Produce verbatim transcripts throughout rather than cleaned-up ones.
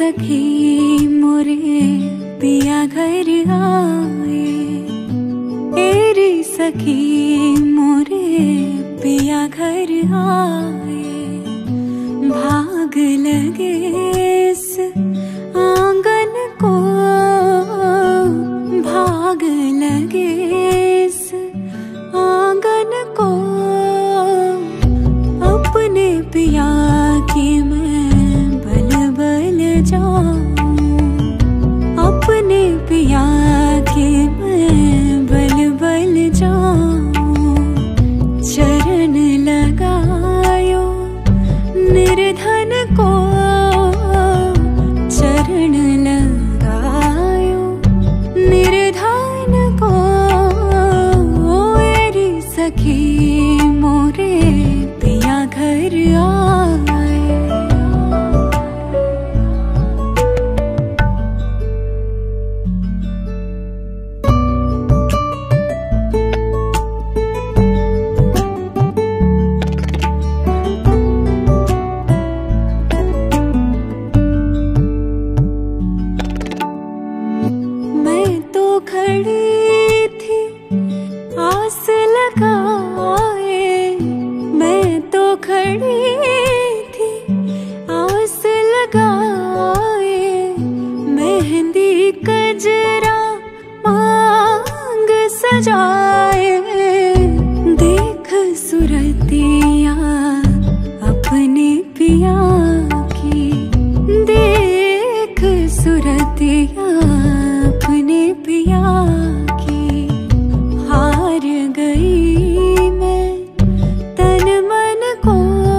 सखी मोरे पिया घर आए, तेरी सखी मोरे पिया घर आए। भाग लगे इस आंगन को, भाग लगे इस आंगन को, अपने पिया की मैं बल बल जाऊं, अपने पिया की मैं बल बल जाऊं। चरण लगायो निर्धन को, चरण लगायो निर्धन को, मेरी सखी मोरे पिया घर आए। मैं तो खड़ी थी आस लगाए, मैं तो खड़ी थी आस लगाए। मेहंदी कजरा मांग सजाए, देख सुरतिया अपने पिया की, देख सुरतिया अपने पिया की। हार गई मैं तन मन को,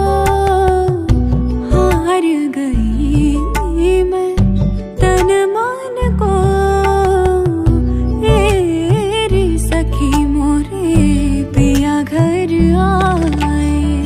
हार गई मैं तन मन को, तेरी सखी मोरे पिया घर आए।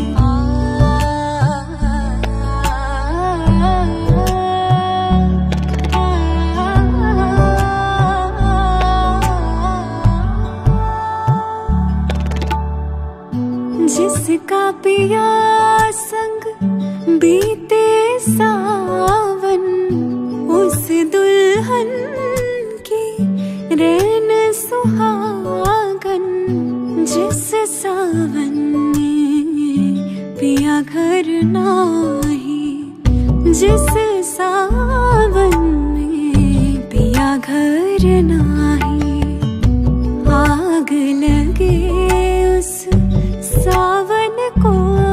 जिसका पिया संग बीते सावन, उस दुल्हन की रैन सुहागन। जिस सावन में पिया घर नाही, जिस सावन में पिया घर नाही। आग लगे उस सावन को,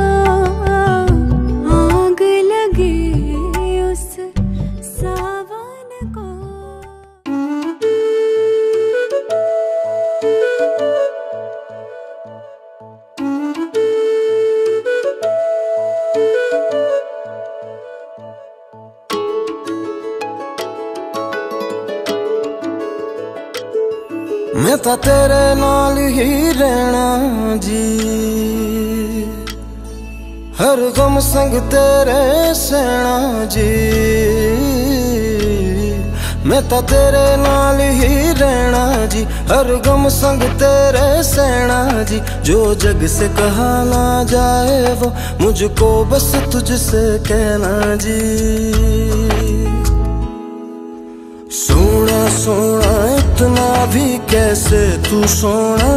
आग लगे उस सावन को। मैं तो तेरे नाल ही रहना जी, हर गम संग तेरे सहना जी। मैं तो तेरे नाल ही रहना जी, हर गम संग तेरे सहना जी। जो जग से कहा ना जाए वो मुझको बस तुझसे कहना जी। सोना सोना इतना भी कैसे तू सोना,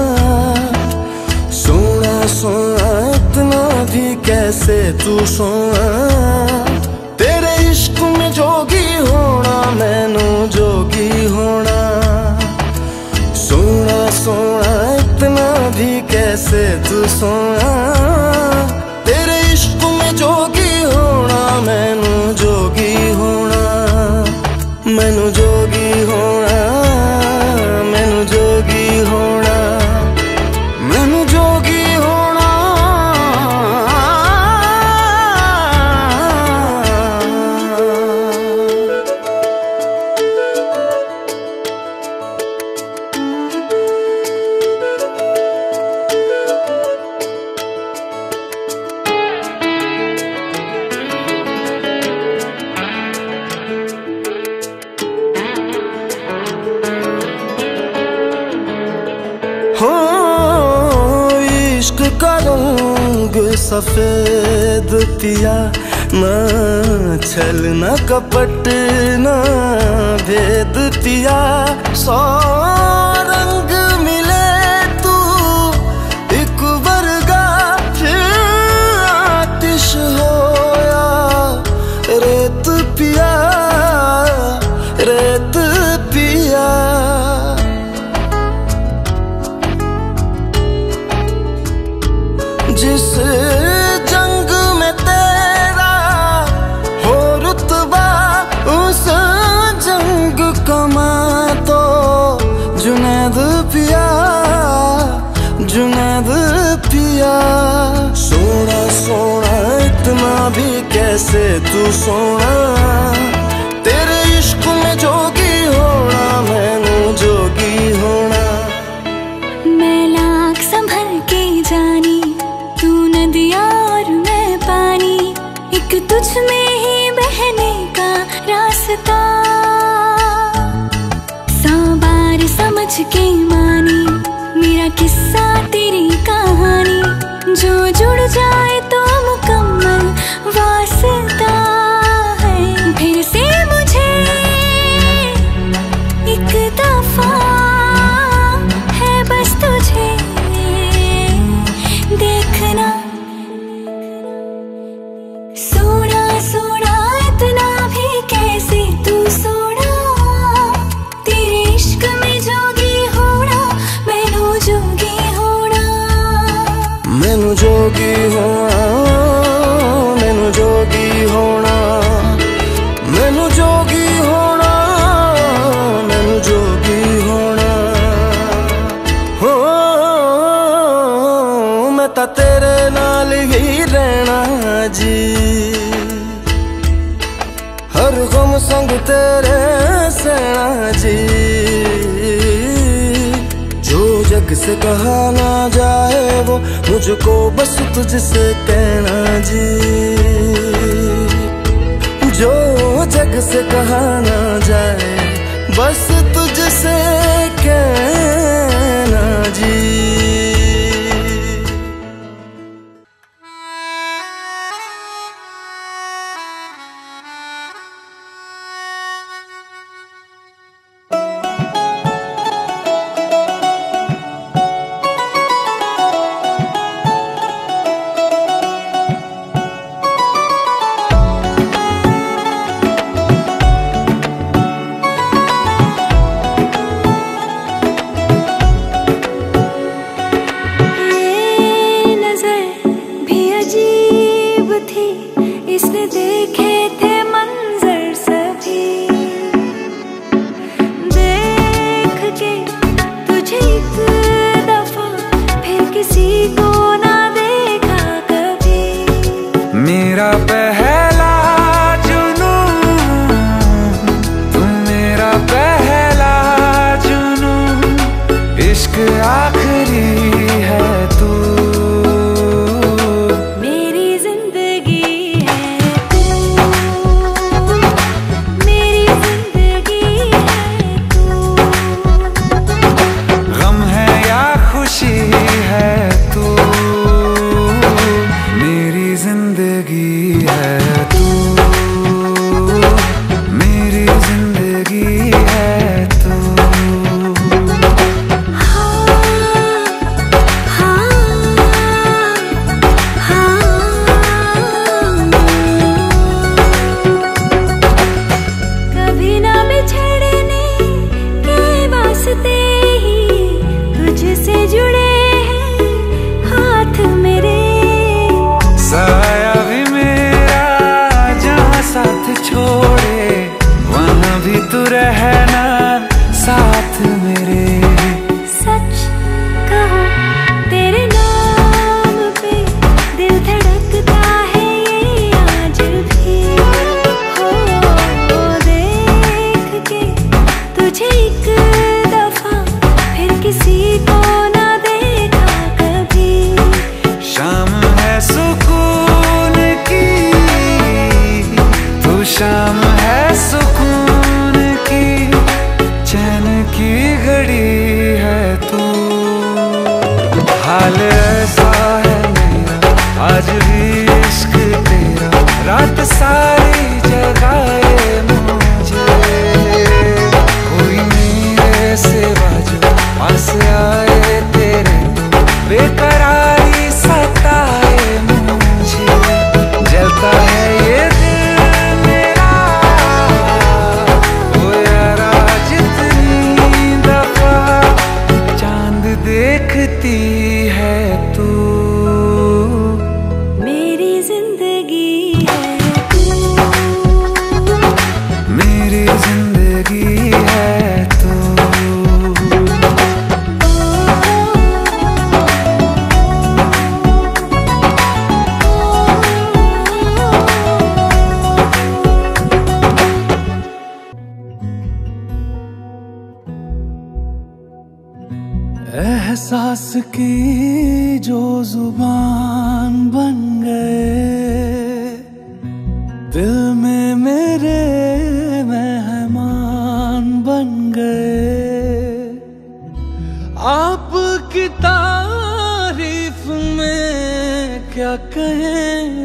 सोना सोना इतना भी कैसे तू सोना। तेरे इश्क में जोगी होना, मैनू जोगी होना। सोना सोना इतना भी कैसे तू सोना। तेरे इश्क में जोगी होना, मैनू जोगी होना। मैनू जोगी होना, मैनू जोगी होना, मैनू जोगी होना। हो इश्क का रंग सफेद पिया ना छल ना कपट ना भेद पिया, सौ रंग मिले तू एक वर्गा, फिर आतिश होया रेत पिया, रेत पिया। जिस जंग में तेरा हो रुतबा, उस जंग कमा तो जुनैद पिया, जुनैद पिया। सोना सोना इतना भी कैसे तू सोना, तेरे इश्क में जोगी होना, मैनू जोगी होना। मैं लाख संभल के जानी, तू नदिया और मैं पानी, एक तुझ में ही बहने का रास्ता। सौ बार समझ के मानी मेरा किस्सा तेरी कहानी, जो जुड़ जाए तो मुकम्मल वास्ता है। फिर से मुझे एक दफा है बस तुझे देखना। सोना सोना इतना भी कैसे तू सोना, तेरे इश्क में जोगी होना, मैनू जोगी होना। मैनू जोगी होना, मैनू जोगी होना, मैनू जोगी होना, मैनू जोगी होना। हो मैं ता तेरे नाल ही रहना जी, हर गम संग तेरे सहना जी। जो जग से कहा ना जाए वो मुझको बस तुझसे कहना जी, जो जग से कहा ना जाए बस तुझसे कहना जी। शाम है सुकून की, चैन की घड़ी है तू। हाल ऐसा है मेरा आज भी इश्क तेरा, रात सारी जगाए मुझे, कोई मेरे सिवा जो पास आए तेरे, बेकरारी सताए मुझे। जलता है ये दिल मेरा, ओ यारा जितनी दफा चांद देखती है तू, मेरी जिंदगी है तू, मेरी जिंदगी है तू। एहसास की जो जुबान बन गए, दिल में मेरे मेहमान बन गए। आपकी तारीफ में क्या कहें,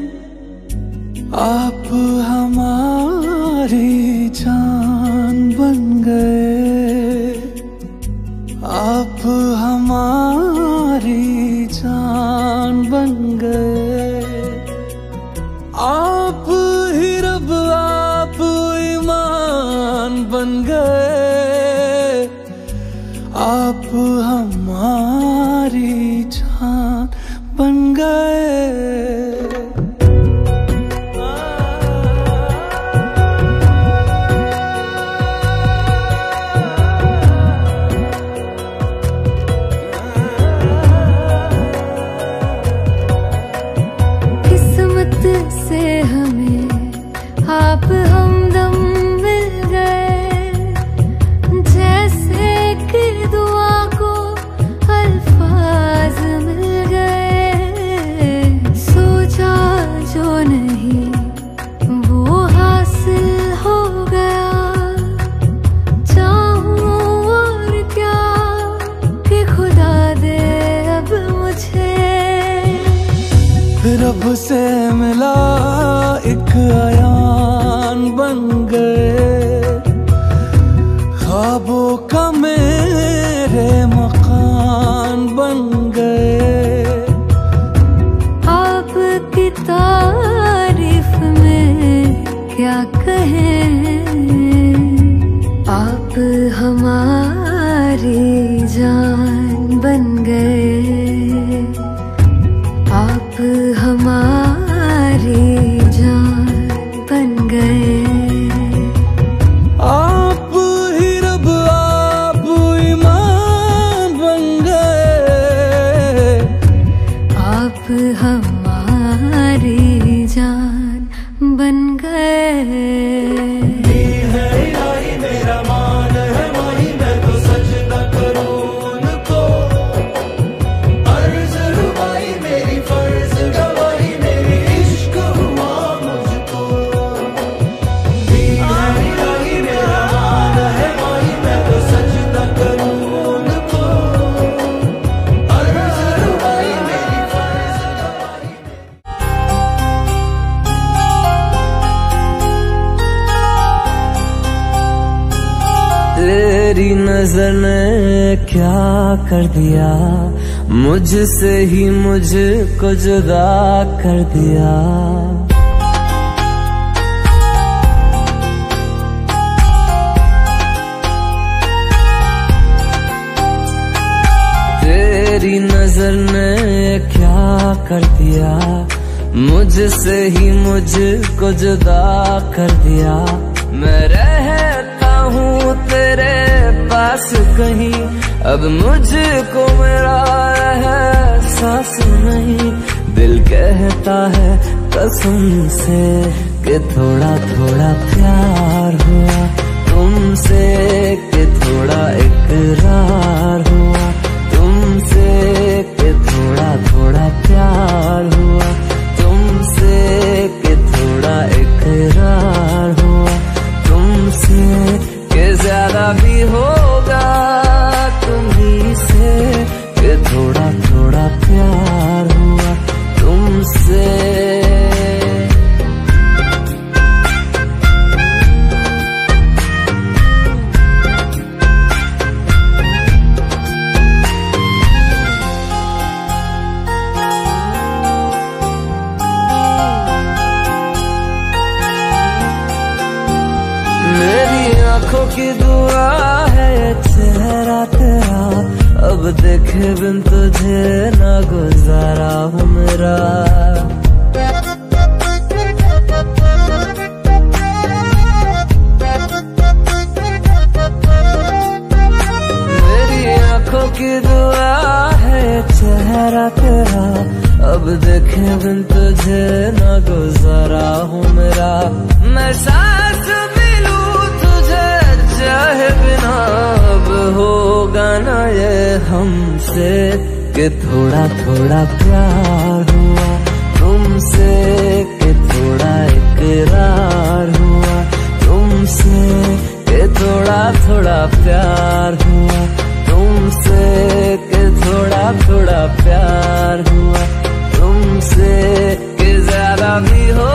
आप हमारी जान बन गए, आप हमारी जान बन गए। आप ही रब आप ईमान बन गए, आप हमारी जान बन गए। आप हमदम मिल गए, जैसे कि दुआ को अल्फाज मिल गए। सोचा जो नहीं वो हासिल हो गया, चाहूं और क्या कि खुदा दे अब मुझे। रब से मिला एक आयान बन गए, ख्वाबों का मेरे मकान बन गए। आपकी तारीफ में क्या कहें, आप हमारी जान बन गए, आप हमारी जान बन गए। आप ही रब आप ईमान बन गए, आप हमारी जान बन गए। मेरा मान है वही, मैं तो सजदा करूं उनको। अर्ज़ रुबाई मेरी फर्ज गवाही, मेरी इश्क हुआ मुझको। मेरा मान है वही, मैं तो सजदा करूं उनको। अर्ज़ रुबाई मेरी फर्ज गवाही। तेरी नजर ने क्या कर दिया, मुझसे ही मुझको जुदा कर दिया। तेरी नजर ने क्या कर दिया, मुझसे ही मुझको जुदा कर दिया। मैं रहता हूँ तेरे पास कहीं, अब मुझको मेरा एहसास नहीं। दिल कहता है कसम से कि थोड़ा थोड़ा प्यार हुआ तुमसे, कि थोड़ा इकरार हुआ तुमसे, कि थोड़ा थोड़ा प्यार हुआ तुमसे, कि थोड़ा इकरार हुआ तुमसे, कि ज्यादा भी होगा तुम्ही से, कि थोड़ा थोड़ा प्यार हुआ तुमसे। आंखों की दुआ है चेहरा तेरा, अब देखे बिन तुझे ना गुजारा हूँ मेरा। मेरी आंखों की दुआ है चेहरा तेरा, अब देखे बिन तुझे ना गुजारा हूँ मेरा। मैं सांस भी लूं तुझे चाहे बिना, अब होगा ना ये हमसे कि थोड़ा थोड़ा प्यार हुआ तुमसे, कि थोड़ा इकरार हुआ तुमसे, कि थोड़ा थोड़ा प्यार हुआ तुमसे, कि थोड़ा थोड़ा प्यार हुआ तुमसे, कि ज्यादा भी हो